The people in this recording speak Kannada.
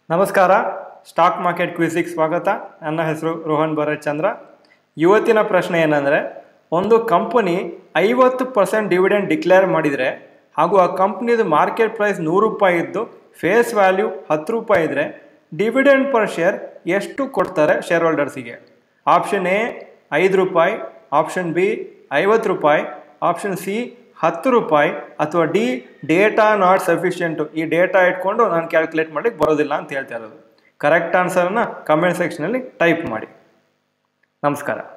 ನಮಸ್ಕಾರ. ಸ್ಟಾಕ್ ಮಾರ್ಕೆಟ್ ಕ್ವಿಜಿಗೆ ಸ್ವಾಗತ. ನನ್ನ ಹೆಸರು ರೋಹನ್ ಭರತ್ಚಂದ್ರ. ಇವತ್ತಿನ ಪ್ರಶ್ನೆ ಏನಂದರೆ, ಒಂದು ಕಂಪನಿ 50% ಡಿವಿಡೆಂಡ್ ಡಿಕ್ಲೇರ್ ಮಾಡಿದರೆ ಹಾಗೂ ಆ ಕಂಪ್ನಿದು ಮಾರ್ಕೆಟ್ ಪ್ರೈಸ್ 100 ರೂಪಾಯಿ ಇದ್ದು ಫೇಸ್ ವ್ಯಾಲ್ಯೂ 10 ರೂಪಾಯಿ ಇದ್ದರೆ ಡಿವಿಡೆಂಡ್ ಪರ್ ಶೇರ್ ಎಷ್ಟು ಕೊಡ್ತಾರೆ ಶೇರ್ ಹೋಲ್ಡರ್ಸಿಗೆ? ಆಪ್ಷನ್ ಎ 5 ರೂಪಾಯಿ, ಆಪ್ಷನ್ ಬಿ 50 ರೂಪಾಯಿ, ಆಪ್ಷನ್ ಸಿ 10 ರೂಪಾಯಿ, ಅಥವಾ ಡಿ ಡೇಟಾ ನಾಟ್ ಸಫಿಷಿಯೆಂಟು. ಈ ಡೇಟಾ ಇಟ್ಕೊಂಡು ನಾನು ಕ್ಯಾಲ್ಕುಲೇಟ್ ಮಾಡಲಿಕ್ಕೆ ಬರೋದಿಲ್ಲ ಅಂತ ಹೇಳ್ತಾ ಇರೋದು. ಕರೆಕ್ಟ್ ಆನ್ಸರನ್ನು ಕಮೆಂಟ್ ಸೆಕ್ಷನಲ್ಲಿ ಟೈಪ್ ಮಾಡಿ. ನಮಸ್ಕಾರ.